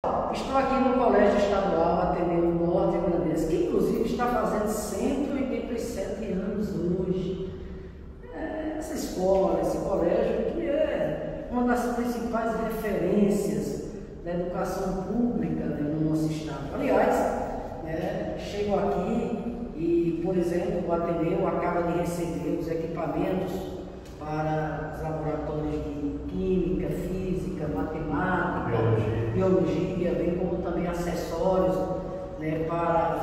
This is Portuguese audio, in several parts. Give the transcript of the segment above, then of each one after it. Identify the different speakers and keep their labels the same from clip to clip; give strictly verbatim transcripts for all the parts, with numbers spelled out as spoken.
Speaker 1: Estou aqui no Colégio Estadual Ateneu Norte Grandense, que inclusive está fazendo cento e oitenta e sete anos hoje. É, essa escola, esse colégio, que é uma das principais referências da educação pública, né, no nosso estado. Aliás, é, chego aqui e, por exemplo, o Ateneu acaba de receber os equipamentos para os laboratórios de química, física, matemática, biologia, biologia bem como também acessórios, né, para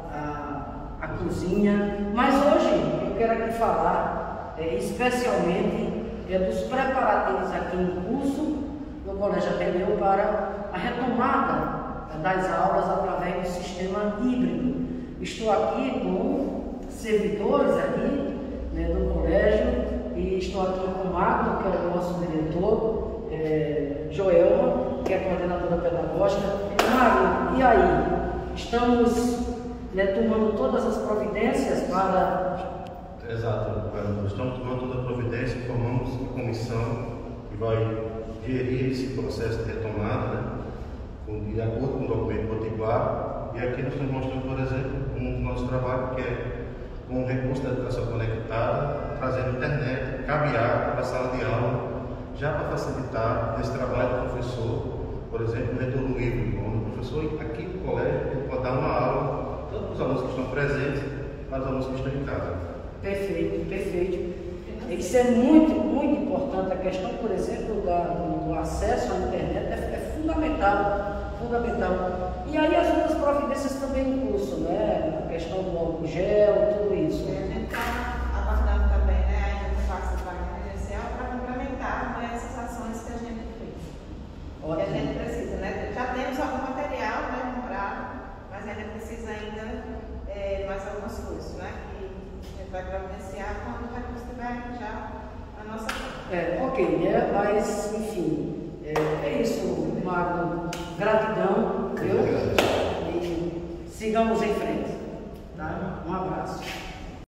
Speaker 1: a, a cozinha. Mas hoje eu quero aqui falar é, especialmente é, dos preparativos aqui em curso no Colégio Ateneu para a retomada é, das aulas através do sistema híbrido. Estou aqui com servidores aqui, né, do colégio. E estou aqui com o Magno, que é o nosso diretor, é, Joelma, que é a coordenadora pedagógica. Magno, e aí? Estamos, né, tomando todas as providências para...
Speaker 2: Exato, estamos tomando toda a providência, formamos uma comissão que vai gerir esse processo de retomada, né, de acordo com o documento potiguar. E aqui nós estamos mostrando, por exemplo, um nosso trabalho que é com o recurso da educação conectada, trazendo internet, cabear para a sala de aula, já para facilitar esse trabalho do professor, por exemplo, o retorno híbrido, onde o professor aqui no colégio ele pode dar uma aula, tanto para os alunos que estão presentes, para os alunos que estão em casa.
Speaker 1: Perfeito, perfeito. Isso é muito, muito importante. A questão, por exemplo, da, do, do acesso à internet é, é fundamental. Fundamental. E aí as outras providências também em curso, né? A questão do álcool gel, tudo isso.
Speaker 3: É, a gente está aguardando também, né, a interface da vaga emergencial para complementar, né, essas ações que a gente fez. Ótimo. Que a gente precisa, né? Já temos algum material, né, comprado, mas ainda precisa ainda é, mais algumas coisas, né? Que a gente vai providenciar quando o recurso estiver já na nossa conta.
Speaker 1: É, ok, né? Mas, enfim. É, é isso, Magno. Gratidão, viu? E sigamos em frente. Tá? Um abraço.